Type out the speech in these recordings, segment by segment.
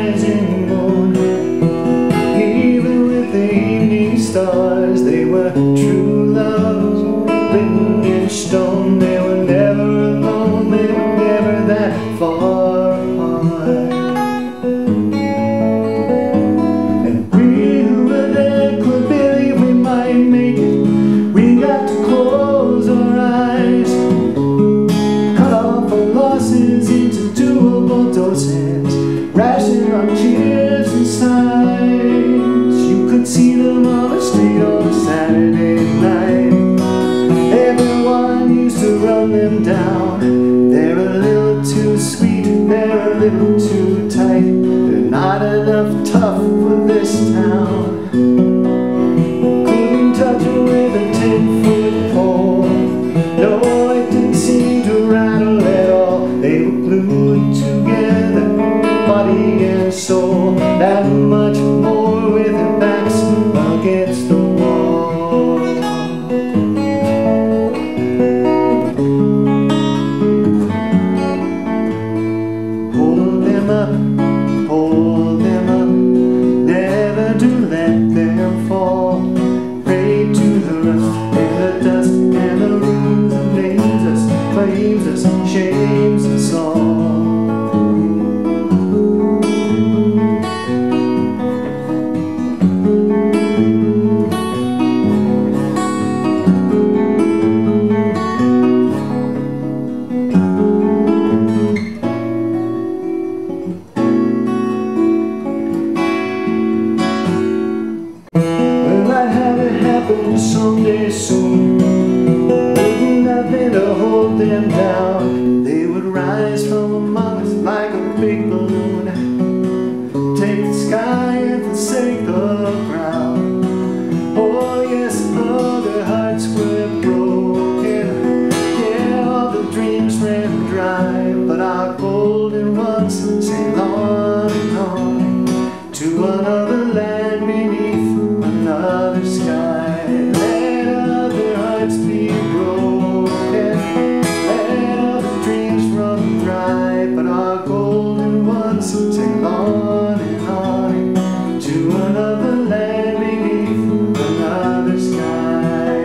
rising moon. Even with the evening stars, they were true loves written in stone. They were never alone, they were never that far apart. And we who were there could believe we might make it. We got to close our eyes, cut off our losses into doable doses, ration our tears and sighs. You could see them on the street on a Saturday night. Everyone used to run them down. They're a little too sweet, they're a little too tight. They're not enough tough for this town. Couldn't touch it with a 10-foot pole. No, it didn't seem to rattle at all. They were glued together, body and soul. That much more with their backs against the wall. Hold them up, never do let them fall. Pray to the rust and the dust and the ruins that names us, claims us, shames us all. Someday soon, wouldn't have been to hold them down. They would rise from among us like a big balloon, take the sky and forsake the ground. Oh yes, other hearts were broken, yeah, all the dreams ran dry. But our golden ones sail on and on to another land beneath another sky. Be broken, let other dreams run dry, but our golden ones sail on and on to another land beneath another sky.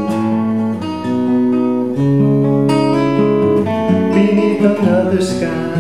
Beneath another sky.